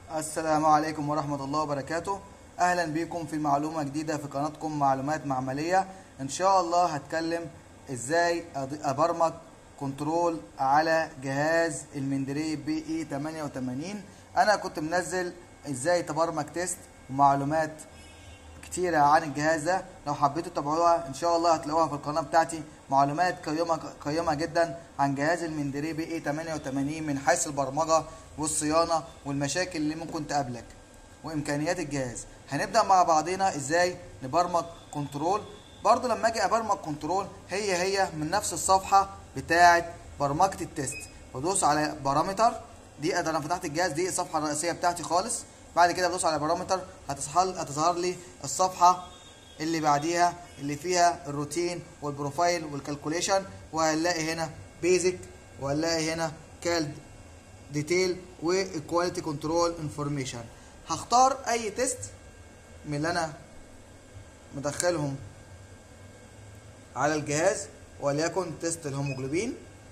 السلام عليكم ورحمة الله وبركاته. أهلا بكم في معلومة جديدة في قناتكم معلومات معملية. إن شاء الله هتكلم إزاي أبرمج كنترول على جهاز المندري BE 88. أنا كنت منزل إزاي تبرمج تيست ومعلومات كتيرة عن الجهاز ده، لو حبيتوا تتابعوها إن شاء الله هتلاقوها في القناة بتاعتي. معلومات قيمة جدا عن جهاز المندري BE 88 من حيث البرمجة والصيانة والمشاكل اللي ممكن تقابلك وإمكانيات الجهاز. هنبدأ مع بعضنا إزاي نبرمج كنترول. برضو لما أجي أبرمج كنترول هي من نفس الصفحة بتاعة برمجة التيست، بدوس على بارامتر. دي أنا فتحت الجهاز، دي الصفحة الرئيسية بتاعتي خالص. بعد كده بدوس على بارامتر، هتظهر لي الصفحة اللي بعديها اللي فيها الروتين والبروفايل والكالكوليشن، وهنلاقي هنا بيزك وهنلاقي هنا كالد ديتيل والكواليتي كنترول انفورميشن. هختار اي تيست من اللي انا مدخلهم على الجهاز، وليكن تيست الهيموجلوبين،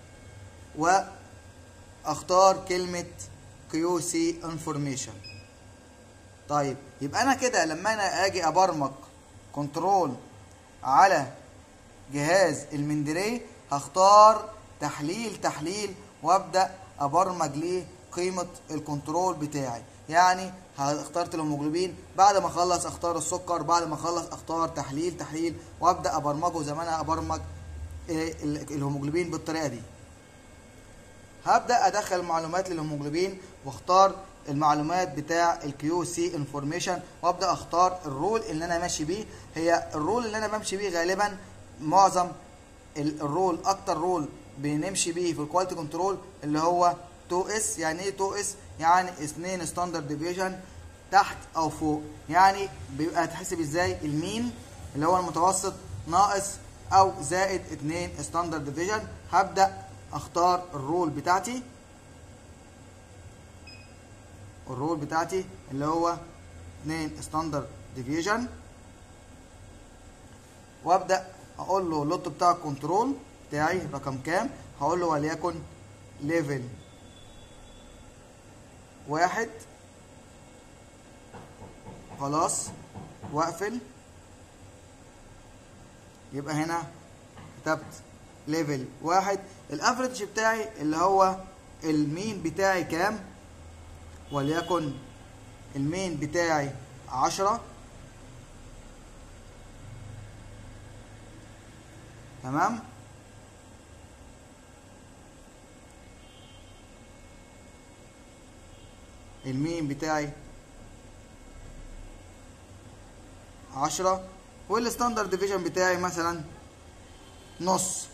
واختار كلمة QC انفورميشن. طيب يبقى انا كده لما انا اجي ابرمج كنترول على جهاز المندري هختار تحليل وابدا ابرمج ليه قيمه الكنترول بتاعي. يعني اخترت الهيموجلوبين، بعد ما اخلص اختار السكر، بعد ما اخلص اختار تحليل وابدا ابرمجه زي ما انا ابرمج الهيموجلوبين بالطريقه دي. هبدا ادخل معلومات للهيموجلوبين واختار المعلومات بتاع الكيو سي انفورميشن، وابدا اختار الرول اللي انا ماشي بيه. هي الرول اللي انا بمشي بيه غالبا معظم الرول، اكتر رول بنمشي بيه في الكواليتي كنترول اللي هو 2S. يعني ايه 2S؟ يعني 2 ستاندرد ديفيجن تحت او فوق. يعني بيبقى تحسب ازاي؟ المين اللي هو المتوسط ناقص او زائد 2 ستاندرد ديفيجن. هبدا اختار الرول بتاعتي اللي هو 2 ستاندرد ديفيجن، وابدا اقول له اللوت بتاع الكنترول بتاعي رقم كام. هقول له وليكن ليفل 1. خلاص واقفل. يبقى هنا كتبت ليفل 1. الافريج بتاعي اللي هو المين بتاعي كام، وليكن المين بتاعي 10. تمام. المين بتاعي 10، والستاندرد ديفيجن بتاعي مثلا نص.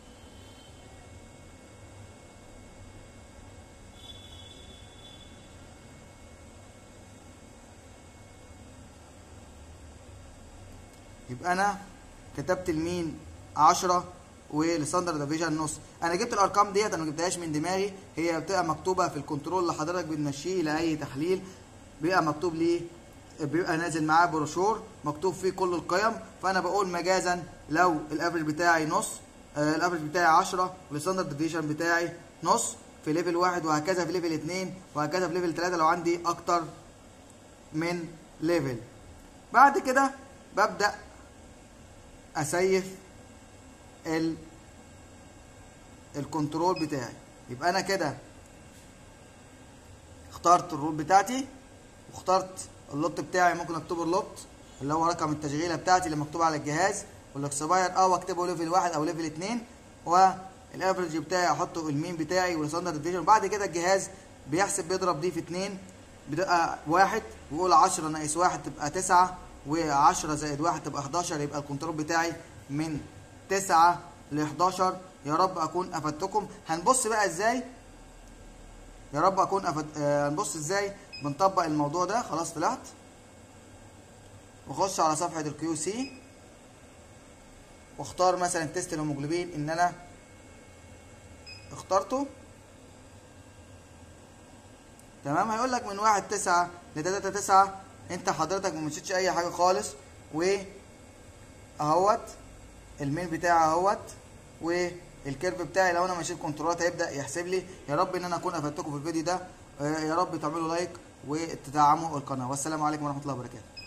يبقى انا كتبت المين 10 والستاندرد ديفيجن نص. انا جبت الارقام ديت، انا ما جبتهاش من دماغي، هي بتبقى مكتوبه في الكنترول اللي حضرتك بتمشيه لاي تحليل. بيبقى مكتوب ليه، بيبقى نازل معاه بروشور مكتوب فيه كل القيم. فانا بقول مجازا لو الافريج بتاعي نص، الافريج بتاعي 10 والستاندرد ديفيجن بتاعي نص في ليفل 1، وهكذا في ليفل 2، وهكذا في ليفل 3 لو عندي اكتر من ليفل. بعد كده ببدا اسيف الكنترول بتاعي. يبقى انا كده اخترت الرول بتاعتي واخترت اللوت بتاعي. ممكن اكتبه اللوت اللي هو رقم التشغيله بتاعتي اللي مكتوب على الجهاز، والاكسباير او اكتبه ليفل 1 او ليفل 2، والافريج بتاعي احطه المين بتاعي والستاندرد ديفيجن. بعد كده الجهاز بيضرب دي في 2 بتبقى 1، ويقول 10 ناقص 1 تبقى 9، و10 زائد 1 تبقى 11. يبقى الكنترول بتاعي من 9 ل 11. يا رب اكون افدتكم. هنبص بقى ازاي، يا رب اكون هنبص ازاي بنطبق الموضوع ده. خلاص طلعت واخش على صفحه الكيو سي واختار مثلا تيست الهيموجلوبين ان انا اخترته. تمام. هيقول لك من 1/9 ل 3/9. انت حضرتك ما مشيتش اي حاجه خالص، اهوت الميل بتاعي اهوت، والكيرف بتاعي لو انا مشيت كنترولات هيبدا يحسب لي. يا رب ان انا اكون افدتكم في الفيديو ده. يا رب تعملوا لايك وتدعموا القناه. والسلام عليكم ورحمه الله وبركاته.